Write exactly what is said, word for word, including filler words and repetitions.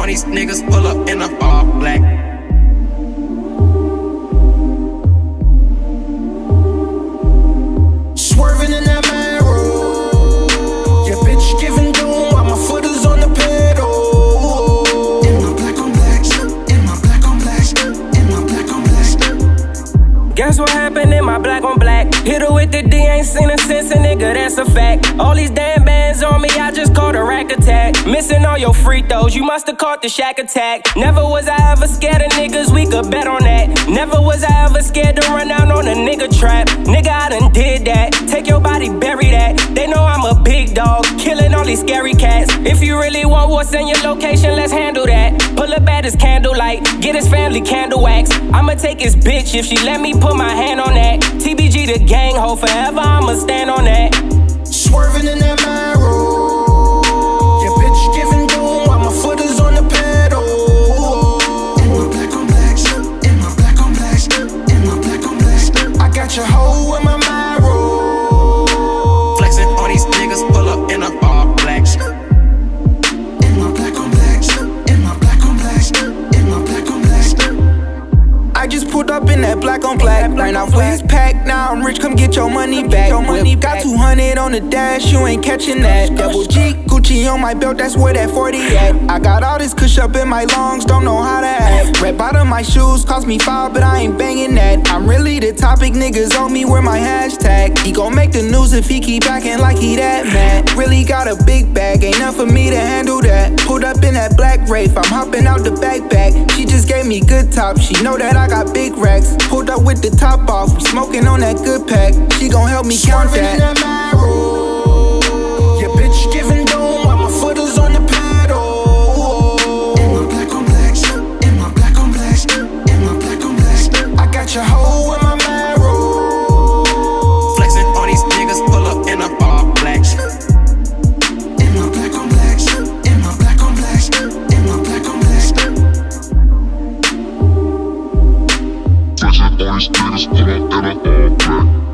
on these niggas, pull up in a all black. Swerving in that Maro. Your bitch giving doom while my foot is on the pedal. In my black on blacks, in my black on blacks, in my black on blacks. Guess what happened in my black on black? Hit her with the D, ain't seen her since a nigga, that's a fact. All these damn bands on me, I just caught a rack attack. Missing all your free throws, you musta caught the shack attack. Never was I ever scared of niggas, we could bet on that. Never was I ever scared to run out on a nigga trap. Nigga, I done did that, take your body, bury that. They know I'm a big dog, killing all these scary cats. If you really want what's in your location, let's handle that. Pull up at his candlelight, get his family candle wax. I'ma take his bitch if she let me put my hand on that. T B G the gang ho, forever I'ma stand on that. Swerving in that Maro. Your bitch giving doom while my foot is on the pedal. In my black on blacks, in my black on blacks, in my black on blacks. I got your hoe in my Maro. Flexing on these niggas, pull up in a all blacks. In my black on blacks, in my black on blacks, in my black on blacks. I just pulled up in that black on black. Ran off with his pack, now I'm rich, come get your money back. Whip got two hundred on the dash, you ain't catching that. Double G, Gucci on my belt, that's where that forty at. I got all this kush up in my lungs, don't know how to act. Red bottom my shoes, cost me five, but I ain't banging that. I'm really the topic, niggas on me, wear my hashtag. He gon' make the news if he keep acting like he that mad. Really got a big bag, ain't enough for me to handle that. Pulled up in that black Wraith, I'm hopping out the backpack. She just gave me good top, she know that I got big racks. Pulled up with the top off, I'm smoking on that good pack. She gon' help me count that. In that Maro. Your bitch giving doom while my foot is on the pedal. In my black on blacks, in my black on blacks, in my black on blacks. I got your hoe in my Maro. Flexing on these niggas, pull up in a all blacks. In my black on blacks, in my black on blacks, in my black on blacks. Flexing on these niggas, pull up in a all black.